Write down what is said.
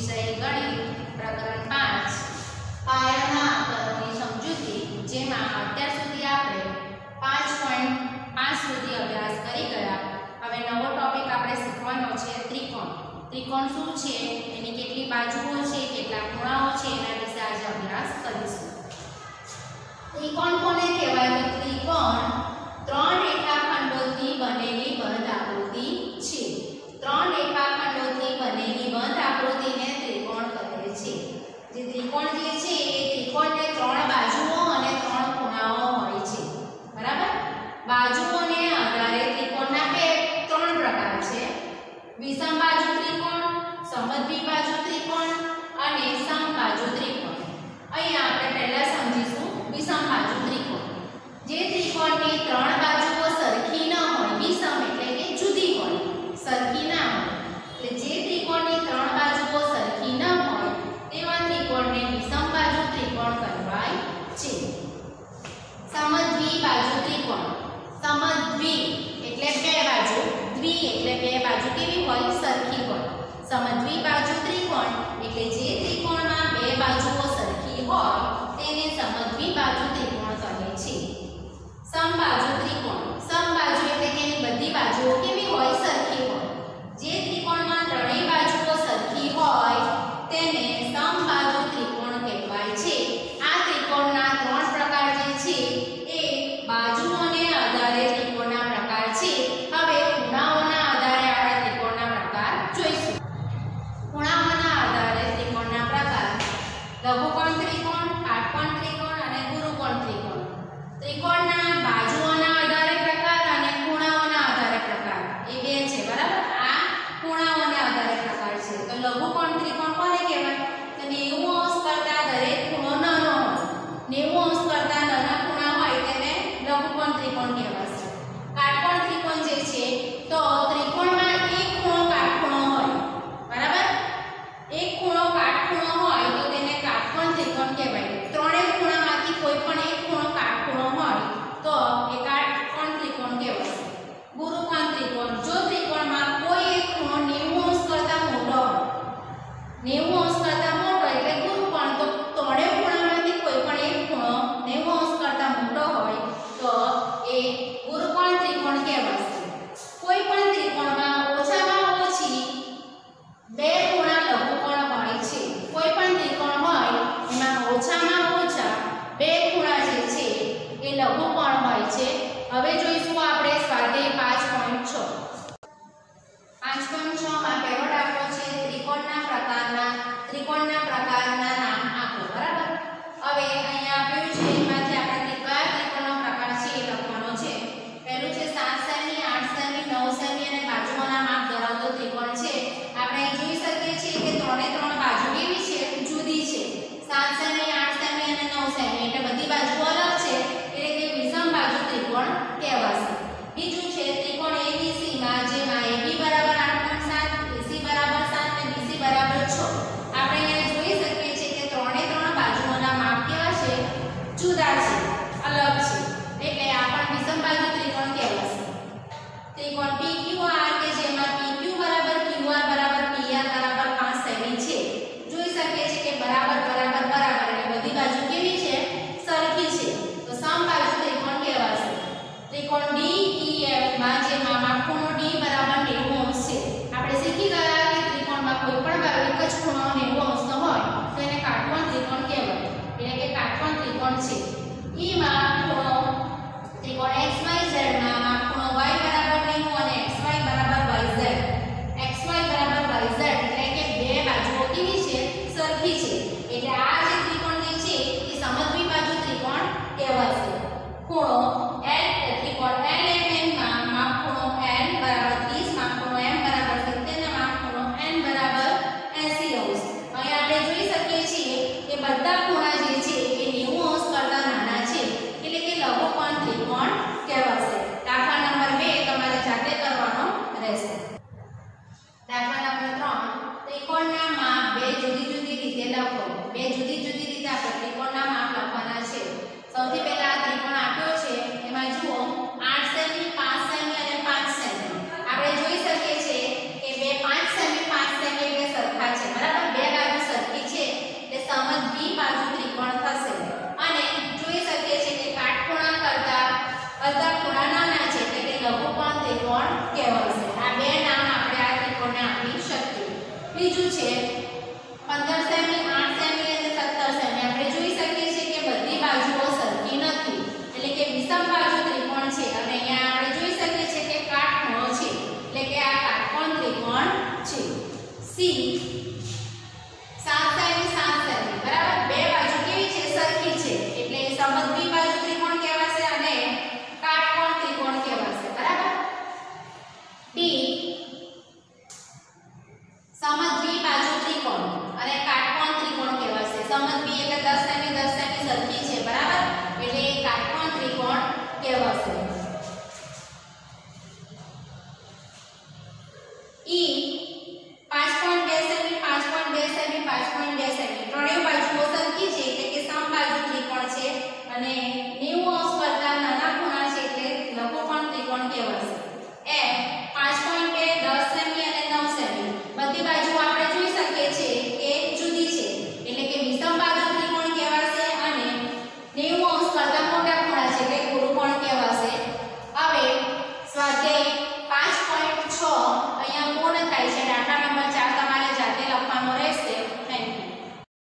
વિષય ગણિત પ્રકરણ 5 પાયાના આંકડાઓની સમજૂતી, જેમાં અત્યાર સુધી આપણે 5.5 સુધી અભ્યાસ કરી ગયા. હવે નવો ટોપિક આપણે શીખવાનો છે ત્રિકોણ. ત્રિકોણ શું છે, એની કેટલી બાજુઓ છે, કેટલા ખૂણાઓ છે, એના વિશે આજે અભ્યાસ કરીશું. ત્રિકોણ કોને કહેવાય? તો ત્રિકોણ ત્રણ રેખાખંડોથી બનેલી બંધ આકૃતિ છે. ત્રણ રેખાખંડોથી બનેલી બંધ આકૃતિને ત્રિકોણ કહે છે. જે ત્રિકોણ જે છે એ ત્રિકોણને ત્રણ બાજુઓ અને ત્રણ ખૂણાઓ હોય છે. બરાબર? બાજુઓને આધારે ત્રિકોણના ત્રણ પ્રકાર છે: વિષમ બાજુ ત્રિકોણ, સમદ્વિબાજુ ત્રિકોણ અને સમબાજુ ત્રિકોણ. અહીંયા આપણે પહેલા સમજીશું વિષમ બાજુ ત્રિકોણ. જે ત્રિકોણની ત્રણ બાજુઓ સરખી ન હોય, વિષમ એટલે કે જુદી હોય, સરખી ના હોય, એટલે જે ત્રિકોણની ત્રણ બાજુઓ સરખી ન હોય તેવા ત્રિકોણને વિષમ બાજુ ત્રિકોણ કહેવાય છે. સમદ્વિબાજુ ત્રિકોણ. સમદ્વિ એટલે બે બાજુ, દ્વિ એટલે બે બાજુ કેવી હોય? સરખી હોય. સમદ્વિબાજુ ત્રિકોણ એટલે જે ત્રિકોણમાં બે બાજુઓ સરખી હોય તેને સમદ્વિબાજુ ત્રિકોણ કહે છે. સમબાજુ ત્રિકોણ. સમબાજુ એટલે કે એની બધી બાજુઓ કેવી હોય? સરખી હોય. જે ત્રિકોણમાં ત્રણેય બાજુઓ સરખી હોય તેને સમબાજુ ત્રિકોણ કહેવાય છે. આ ત્રિકોણના ત્રણ પ્રકાર જે છે એ બાજુઓને આધારે ત્રિકોણના પ્રકાર છે. હવે ખૂણાઓના આધારે આપણે ત્રિકોણના પ્રકાર જોઈશું. ખૂણાઓના આધારે ત્રિકોણના પ્રકાર: લઘુકોણ ત્રિકોણ, કાટકોણ ત્રિકોણ અને ગુરુકોણ ત્રિકોણ. ત્રિકોણના બાજુઓના આધારે પ્રકાર અને ખૂણાઓના આધારે પ્રકાર એ બે છે. બરાબર? આ ખૂણાઓના આધારે પ્રકાર છે. તો લઘુકોણ ત્રિકોણ કોને કહેવાય? તો 90 અંશ કરતા દરેક ખૂણો નાનો હોય. 90 અંશ કરતા નાના ખૂણા હોય તેને લઘુકોણ ત્રિકોણ કહેવાશે. કાટકોણ ત્રિકોણ જે છે તો ત્રિકોણમાં એક ખૂણો કાટખૂણો હોય. બરાબર? એક ખૂણો કાટખૂણો હોય તો તેને કાટકોણ ત્રિકોણ કહેવાય. ત્રણેય ખૂણામાંથી કોઈ પણ એક ખૂણો કાટખૂણો હોય તો એ કાટકોણ ત્રિકોણ કહેવાય. ગુરુકોણ ત્રિકોણ. જો ત્રિકોણમાં કોઈ એક ખૂણો 90 અંશ કરતા મોટો હોય, 90 અંશ કરતા મોટો એટલે ગુરુકોણ, તો ત્રણેય ખૂણામાંથી કોઈ પણ એક ખૂણો 90 અંશ કરતા મોટો હોય તો એ ગુરુકોણ ત્રિકોણ કહેવાય. કોઈ પણ ત્રિકોણમાં ઓછામાં ઓછી બે ખૂણા લઘુકોણ હોય છે. કોઈ પણ ત્રિકોણ હોય એમાં ઓછામાં ઓછા બે ખૂણા જે છે એ લઘુકોણ હોય છે. હવે જોઈશું આપણે સ્વાધ્યાય 5.6. 5.6 માં પહેલો દાખલો છે ત્રિકોણના પ્રકારના નામ આપો. બરાબર? હવે અહીંયા આપ્યું છે એમાંથી આપણે કયા ત્રિકોણનો પ્રકાર છે એ લખવાનો છે. પહેલું છે 7 સેમી, 8 સેમી, 9 સેમી અને બાજુઓના માપ ધરાવતો ત્રિકોણ છે. આપણે અહીં જોઈ શકીએ છીએ કે ત્રણે ત્રણ બાજુ કેવી છે? જુદી છે. 7 સેમી, 8 સેમી અને 9 સેમી એટલે બધી બાજુઓ અલગ છે, એટલે તે વિષમ બાજુ ત્રિકોણ કહેવાશે. બીજું છે ત્રિકોણ ABC માં, જેમાં AB બરાબર 8.7, AC બરાબર 7 અને BC બરાબર 6. આપણે અહીંયા જોઈ શકીએ છીએ બીજું છે 15 સેમી, 8 સેમી અને 17 સેમી. આપણે જોઈ શકીએ છીએ કે બધી બાજુઓ સરખી નથી, એટલે કે વિષમ